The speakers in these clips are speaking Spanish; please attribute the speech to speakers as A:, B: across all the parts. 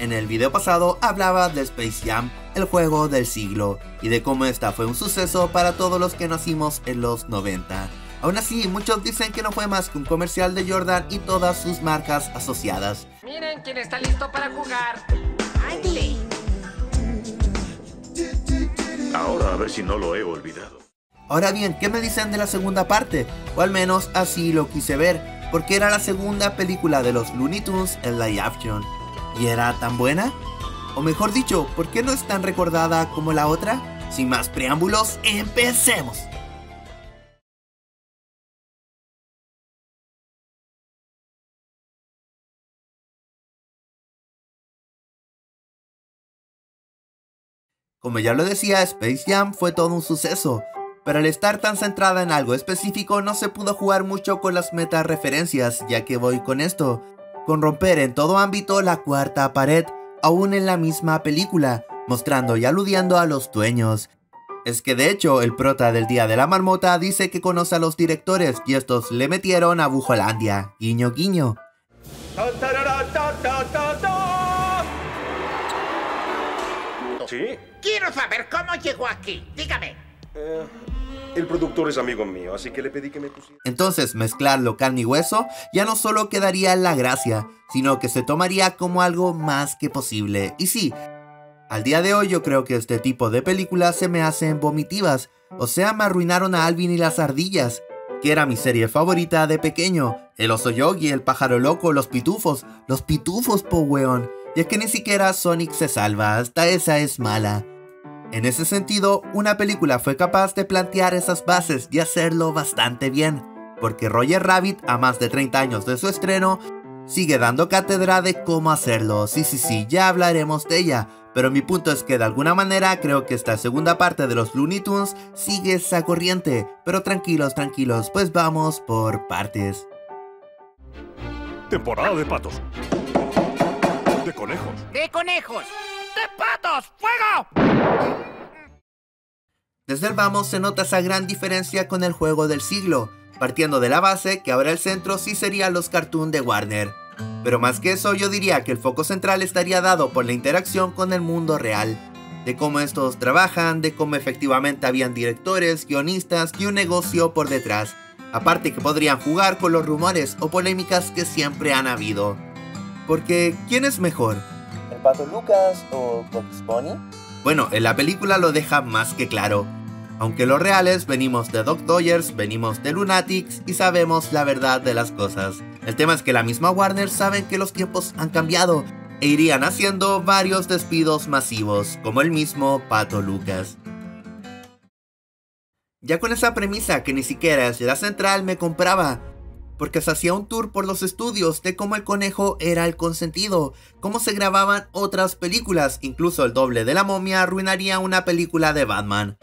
A: En el video pasado hablaba de Space Jam, el juego del siglo, y de cómo esta fue un suceso para todos los que nacimos en los 90. Aún así, muchos dicen que no fue más que un comercial de Jordan y todas sus marcas asociadas.
B: Miren quién está listo para jugar. ¡Ándale!
C: Ahora a ver si no lo he olvidado.
A: Ahora bien, ¿qué me dicen de la segunda parte? O al menos así lo quise ver, porque era la segunda película de los Looney Tunes en live action. ¿Y era tan buena? O mejor dicho, ¿por qué no es tan recordada como la otra? Sin más preámbulos, ¡empecemos! Como ya lo decía, Space Jam fue todo un suceso, pero al estar tan centrada en algo específico no se pudo jugar mucho con las meta-referencias, ya que voy con esto, con romper en todo ámbito la cuarta pared, aún en la misma película, mostrando y aludiendo a los dueños. Es que de hecho, el prota del Día de la Marmota dice que conoce a los directores y estos le metieron a Bujolandia, guiño guiño.
C: ¿Sí?
B: Quiero saber cómo llegó aquí. Dígame.
C: El productor es amigo mío, así que le pedí que me pusiera.
A: Entonces mezclarlo carne y hueso ya no solo quedaría la gracia, sino que se tomaría como algo más que posible. Y sí, al día de hoy yo creo que este tipo de películas se me hacen vomitivas, o sea, me arruinaron a Alvin y las ardillas, que era mi serie favorita de pequeño, el oso Yogi, el pájaro loco, los pitufos po weón, y es que ni siquiera Sonic se salva, hasta esa es mala. En ese sentido, una película fue capaz de plantear esas bases y hacerlo bastante bien, porque Roger Rabbit, a más de 30 años de su estreno, sigue dando cátedra de cómo hacerlo. Sí, ya hablaremos de ella, pero mi punto es que de alguna manera creo que esta segunda parte de los Looney Tunes sigue esa corriente, pero tranquilos, pues vamos por partes.
C: Temporada de patos. De conejos.
B: ¡De conejos! ¡De patos! ¡Fuego!
A: Desde el vamos se nota esa gran diferencia con el juego del siglo, partiendo de la base que ahora el centro sí serían los cartoons de Warner. Pero más que eso yo diría que el foco central estaría dado por la interacción con el mundo real, de cómo estos trabajan, de cómo efectivamente habían directores, guionistas y un negocio por detrás, aparte que podrían jugar con los rumores o polémicas que siempre han habido. Porque, ¿quién es mejor? ¿El Pato Lucas o Bugs Bunny? Bueno, en la película lo deja más que claro. Aunque los reales venimos de Doc Dodgers, venimos de Lunatics y sabemos la verdad de las cosas. El tema es que la misma Warner saben que los tiempos han cambiado e irían haciendo varios despidos masivos, como el mismo Pato Lucas. Ya con esa premisa que ni siquiera es la central me compraba, porque se hacía un tour por los estudios de cómo el conejo era el consentido, cómo se grababan otras películas, incluso el doble de la momia arruinaría una película de Batman.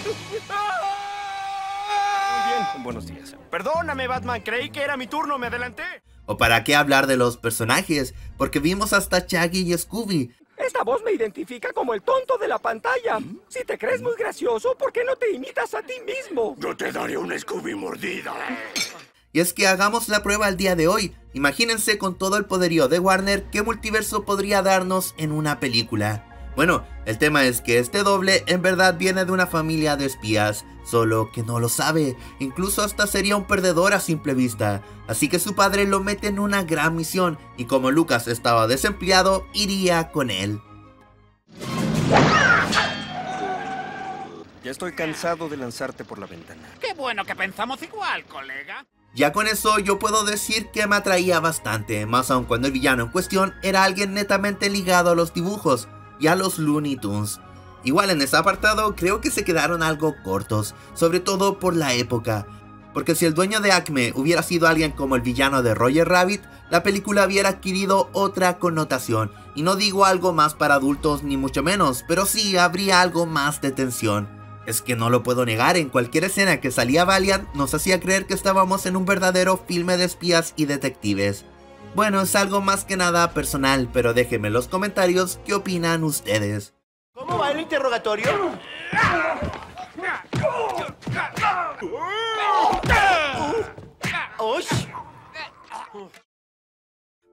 D: Muy bien, buenos días. Perdóname, Batman, creí que era mi turno, me adelanté.
A: O para qué hablar de los personajes, porque vimos hasta Shaggy y Scooby.
D: Esta voz me identifica como el tonto de la pantalla. Si te crees muy gracioso, ¿por qué no te imitas a ti mismo?
C: Yo te daré una Scooby mordida.
A: Y es que hagamos la prueba al día de hoy. Imagínense con todo el poderío de Warner qué multiverso podría darnos en una película. Bueno, el tema es que este doble en verdad viene de una familia de espías, solo que no lo sabe, incluso hasta sería un perdedor a simple vista. Así que su padre lo mete en una gran misión y como Lucas estaba desempleado, iría con él.
D: Ya estoy cansado de lanzarte por la ventana.
B: ¡Qué bueno que pensamos igual, colega!
A: Ya con eso yo puedo decir que me atraía bastante, más aún cuando el villano en cuestión era alguien netamente ligado a los dibujos y a los Looney Tunes. Igual en ese apartado creo que se quedaron algo cortos, sobre todo por la época, porque si el dueño de Acme hubiera sido alguien como el villano de Roger Rabbit, la película hubiera adquirido otra connotación, y no digo algo más para adultos ni mucho menos, pero sí habría algo más de tensión. Es que no lo puedo negar, en cualquier escena que salía Valiant nos hacía creer que estábamos en un verdadero filme de espías y detectives. Bueno, es algo más que nada personal, pero déjenme en los comentarios qué opinan ustedes.
D: ¿Cómo va el interrogatorio?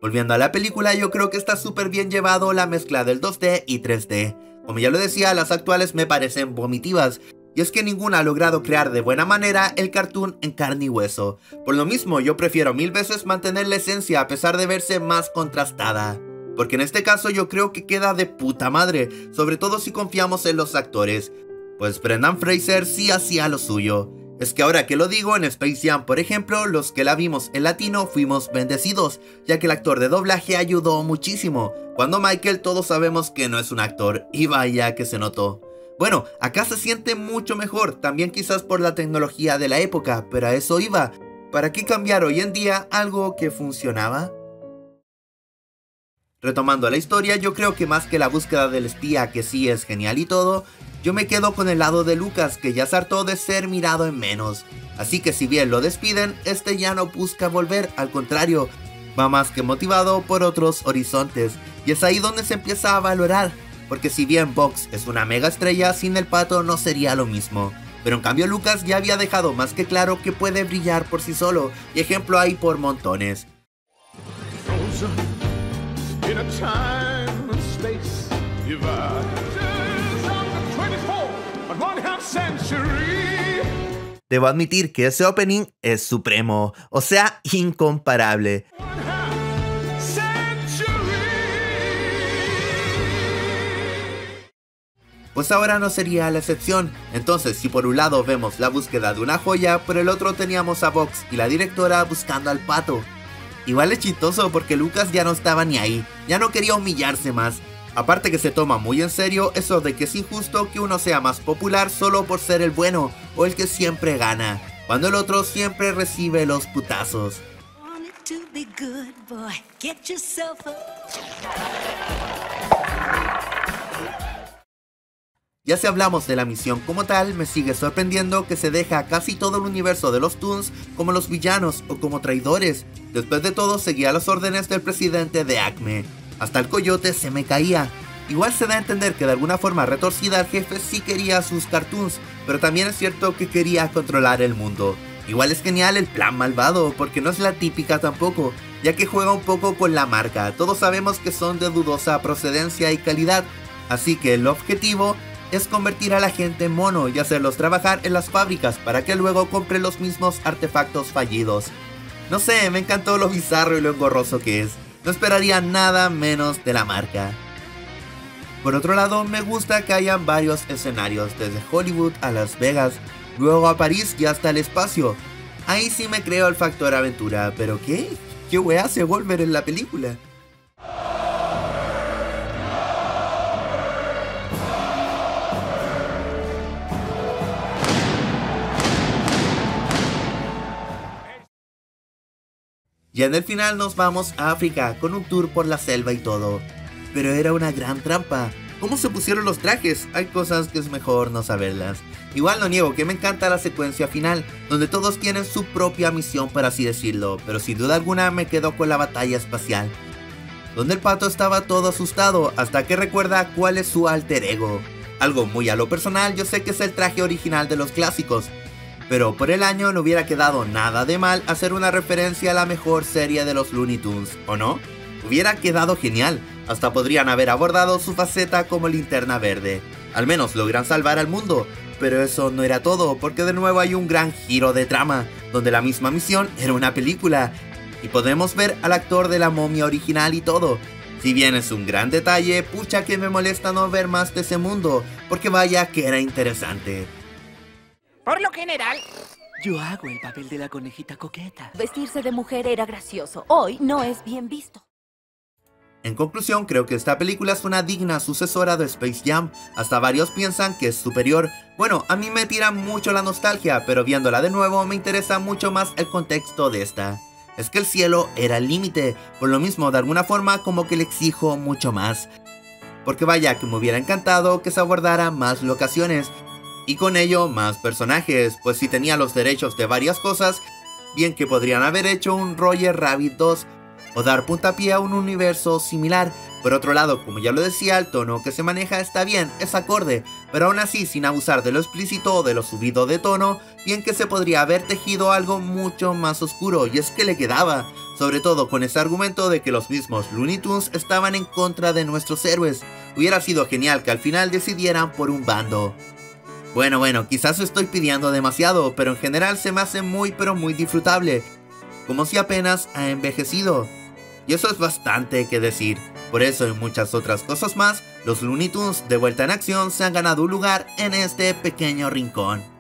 A: Volviendo a la película, yo creo que está súper bien llevado la mezcla del 2D y 3D. Como ya lo decía, las actuales me parecen vomitivas, y es que ninguna ha logrado crear de buena manera el cartoon en carne y hueso. Por lo mismo, yo prefiero mil veces mantener la esencia a pesar de verse más contrastada. Porque en este caso yo creo que queda de puta madre, sobre todo si confiamos en los actores. Pues Brendan Fraser sí hacía lo suyo. Es que ahora que lo digo, en Space Jam, por ejemplo, los que la vimos en latino fuimos bendecidos, ya que el actor de doblaje ayudó muchísimo. Cuando Michael todos sabemos que no es un actor, y vaya que se notó. Bueno, acá se siente mucho mejor, también quizás por la tecnología de la época, pero a eso iba. ¿Para qué cambiar hoy en día algo que funcionaba? Retomando la historia, yo creo que más que la búsqueda del espía, que sí es genial y todo, yo me quedo con el lado de Lucas, que ya se hartó de ser mirado en menos. Así que si bien lo despiden, este ya no busca volver, al contrario, va más que motivado por otros horizontes. Y es ahí donde se empieza a valorar, porque si bien Bugs es una mega estrella, sin el pato no sería lo mismo. Pero en cambio Lucas ya había dejado más que claro que puede brillar por sí solo, y ejemplo hay por montones.
E: In a time and space divided on the 24 and 1/2 century.
A: Debo admitir que ese opening es supremo, o sea, incomparable.
E: 1/2 century.
A: Pues ahora no sería la excepción. Entonces, si por un lado vemos la búsqueda de una joya, por el otro teníamos a Bugs y la directora buscando al pato. Igual es chistoso porque Lucas ya no estaba ni ahí, ya no quería humillarse más. Aparte que se toma muy en serio eso de que es injusto que uno sea más popular solo por ser el bueno o el que siempre gana, cuando el otro siempre recibe los putazos. Ya si hablamos de la misión como tal, me sigue sorprendiendo que se deja casi todo el universo de los Toons como los villanos o como traidores. Después de todo seguía las órdenes del presidente de Acme. Hasta el coyote se me caía. Igual se da a entender que de alguna forma retorcida el jefe sí quería sus cartoons, pero también es cierto que quería controlar el mundo. Igual es genial el plan malvado, porque no es la típica tampoco, ya que juega un poco con la marca. Todos sabemos que son de dudosa procedencia y calidad, así que el objetivo es convertir a la gente en mono y hacerlos trabajar en las fábricas para que luego compren los mismos artefactos fallidos. No sé, me encantó lo bizarro y lo engorroso que es. No esperaría nada menos de la marca. Por otro lado, me gusta que hayan varios escenarios, desde Hollywood a Las Vegas, luego a París y hasta el espacio. Ahí sí me creo el factor aventura, pero ¿qué? ¿Qué wea hace Wolverine en la película? Ya en el final nos vamos a África con un tour por la selva y todo. Pero era una gran trampa. ¿Cómo se pusieron los trajes? Hay cosas que es mejor no saberlas. Igual no niego que me encanta la secuencia final, donde todos tienen su propia misión, por así decirlo, pero sin duda alguna me quedo con la batalla espacial, donde el pato estaba todo asustado hasta que recuerda cuál es su alter ego. Algo muy a lo personal, yo sé que es el traje original de los clásicos, pero por el año no hubiera quedado nada de mal hacer una referencia a la mejor serie de los Looney Tunes, ¿o no? Hubiera quedado genial, hasta podrían haber abordado su faceta como Linterna Verde. Al menos logran salvar al mundo, pero eso no era todo, porque de nuevo hay un gran giro de trama, donde la misma misión era una película, y podemos ver al actor de la momia original y todo. Si bien es un gran detalle, pucha que me molesta no ver más de ese mundo, porque vaya que era interesante.
B: Por lo general,
F: Yo hago el papel de la conejita coqueta.
G: Vestirse de mujer era gracioso. Hoy no es bien visto.
A: En conclusión, creo que esta película es una digna sucesora de Space Jam. Hasta varios piensan que es superior. Bueno, a mí me tira mucho la nostalgia, pero viéndola de nuevo me interesa mucho más el contexto de esta. Es que el cielo era el límite, por lo mismo de alguna forma como que le exijo mucho más. Porque vaya que me hubiera encantado que se abordara más locaciones, y con ello más personajes, pues si tenía los derechos de varias cosas, bien que podrían haber hecho un Roger Rabbit 2, o dar puntapié a un universo similar. Por otro lado, como ya lo decía, el tono que se maneja está bien, es acorde, pero aún así sin abusar de lo explícito o de lo subido de tono, bien que se podría haber tejido algo mucho más oscuro, y es que le quedaba, sobre todo con ese argumento de que los mismos Looney Tunes estaban en contra de nuestros héroes. Hubiera sido genial que al final decidieran por un bando. Bueno, quizás estoy pidiendo demasiado, pero en general se me hace muy disfrutable, como si apenas ha envejecido. Y eso es bastante que decir. Por eso y muchas otras cosas más, los Looney Tunes de vuelta en acción se han ganado un lugar en este pequeño rincón.